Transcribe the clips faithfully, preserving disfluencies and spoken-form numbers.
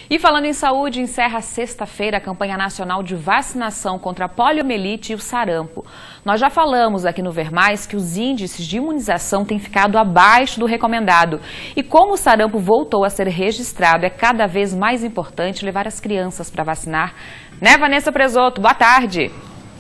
E falando em saúde, encerra sexta-feira a campanha nacional de vacinação contra a poliomielite e o sarampo. Nós já falamos aqui no Ver Mais que os índices de imunização têm ficado abaixo do recomendado. E como o sarampo voltou a ser registrado, é cada vez mais importante levar as crianças para vacinar. Né, Vanessa Presoto? Boa tarde.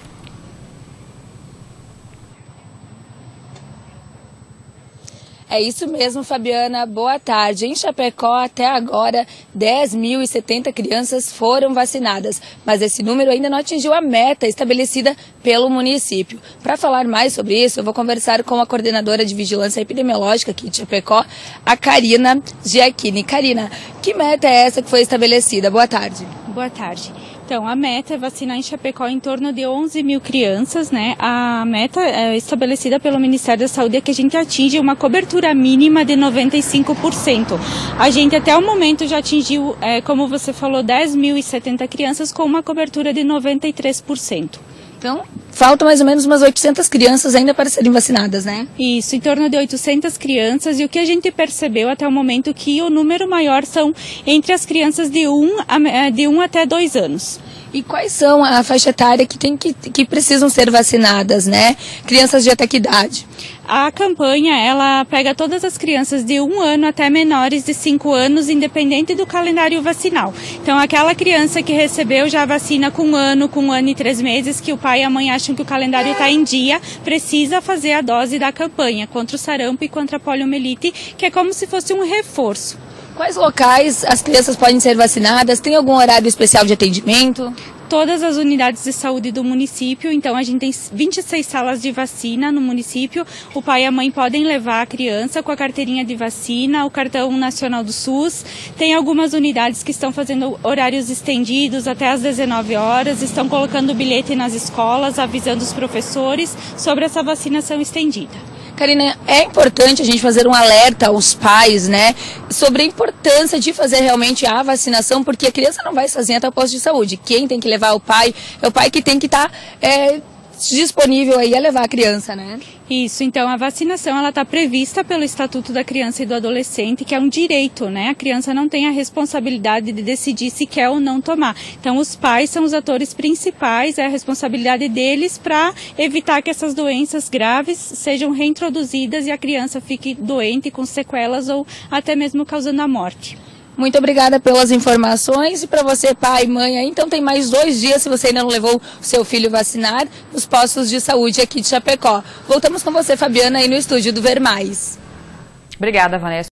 É isso mesmo, Fabiana. Boa tarde. Em Chapecó, até agora, dez mil e setenta crianças foram vacinadas, mas esse número ainda não atingiu a meta estabelecida pelo município. Para falar mais sobre isso, eu vou conversar com a coordenadora de vigilância epidemiológica aqui de Chapecó, a Karina Giacchini. Karina, que meta é essa que foi estabelecida? Boa tarde. Boa tarde. Então, a meta é vacinar em Chapecó em torno de onze mil crianças, né? A meta é estabelecida pelo Ministério da Saúde é que a gente atinge uma cobertura mínima de noventa e cinco por cento. A gente até o momento já atingiu, é, como você falou, dez mil e setenta crianças com uma cobertura de noventa e três por cento. Então, faltam mais ou menos umas oitocentas crianças ainda para serem vacinadas, né? Isso, em torno de oitocentas crianças, e o que a gente percebeu até o momento que o número maior são entre as crianças de um, a, de um até dois anos. E quais são a faixa etária que, tem que, que precisam ser vacinadas, né? Crianças de até que idade? A campanha, ela pega todas as crianças de um ano até menores de cinco anos, independente do calendário vacinal. Então, aquela criança que recebeu já a vacina com um ano, com um ano e três meses, que o pai e a mãe acham que o calendário está em dia, precisa fazer a dose da campanha contra o sarampo e contra a poliomielite, que é como se fosse um reforço. Quais locais as crianças podem ser vacinadas? Tem algum horário especial de atendimento? Todas as unidades de saúde do município, então a gente tem vinte e seis salas de vacina no município. O pai e a mãe podem levar a criança com a carteirinha de vacina, o cartão nacional do SUS. Tem algumas unidades que estão fazendo horários estendidos até às dezenove horas, estão colocando bilhete nas escolas, avisando os professores sobre essa vacinação estendida. Karina, é importante a gente fazer um alerta aos pais, né, sobre a importância de fazer realmente a vacinação, porque a criança não vai sozinha até o posto de saúde. Quem tem que levar é o pai, é o pai que tem que estar é, disponível aí a levar a criança, né? Isso, então a vacinação ela está prevista pelo Estatuto da Criança e do Adolescente, que é um direito, né? A criança não tem a responsabilidade de decidir se quer ou não tomar. Então os pais são os atores principais, é a responsabilidade deles para evitar que essas doenças graves sejam reintroduzidas e a criança fique doente com sequelas ou até mesmo causando a morte. Muito obrigada pelas informações. E para você, pai e mãe, aí, então tem mais dois dias, se você ainda não levou o seu filho vacinar, nos postos de saúde aqui de Chapecó. Voltamos com você, Fabiana, aí no estúdio do Ver Mais. Obrigada, Vanessa.